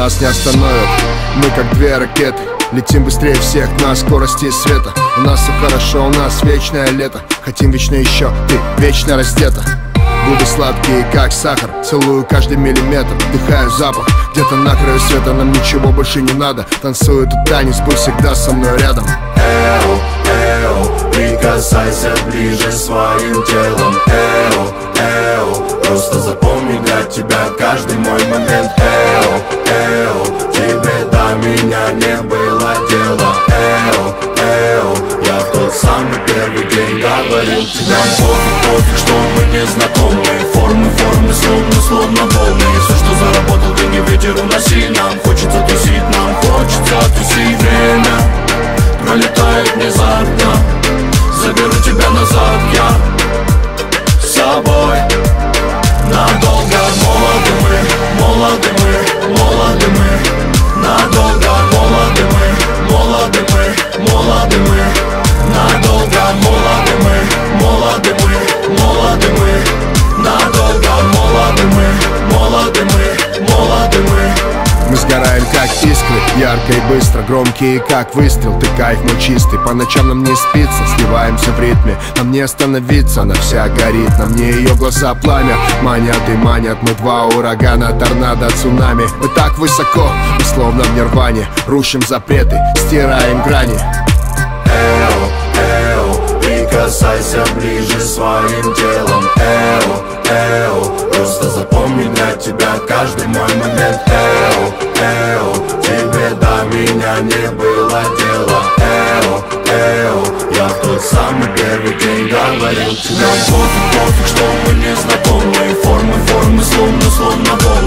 нас не остановят. Мы как две ракеты, летим быстрее всех на скорости света. У нас все хорошо, у нас вечное лето. Хотим вечно еще, ты вечно раздета. Губы сладкие, как сахар, целую каждый миллиметр. Вдыхаю запах, где-то на краю света. Нам ничего больше не надо. Танцую этот танец, будь всегда со мной рядом. Эу, эу, прикасайся ближе своим телом. Эу, эу, просто запомни для тебя каждый мой момент. Эу, эу, тебе до меня не было дела. Эу, эу, я в тот самый первый день говорил тебе. Нам пофиг, что мы не знакомы. Формы, словно волны. Все, что заработал, деньги ветер уноси. Нам хочется тусить, нам хочется тусить. Время пролетает внезапно. Заберу тебя назад я с собой надолго. Молоды мы, молоды мы, молоды мы. Надолго молоды мы, молоды мы, молоды мы. Надолго молоды мы, молоды мы, молоды мы. Надолго молоды мы, молоды мы, молоды мы. Мы сгораем как искры, ярко и быстро, громкие как выстрел. Ты кайф мой чистый, по ночам нам не спится. Сливаемся в ритме, нам не остановиться. Она вся горит, на мне ее глаза пламя. Манят и манят, мы два урагана, торнадо, цунами. Мы так высоко, мы словно в нирване. Рушим запреты, стираем грани. Эу, эу, прикасайся ближе своим телом. Эу, эу, просто запомни для тебя каждый мой момент. Эу, эу, тебе до меня не было дела. Эу, эу, я в тот самый первый день говорил тебе. Нам пофиг, что мы не знакомы. Формы, словно волны.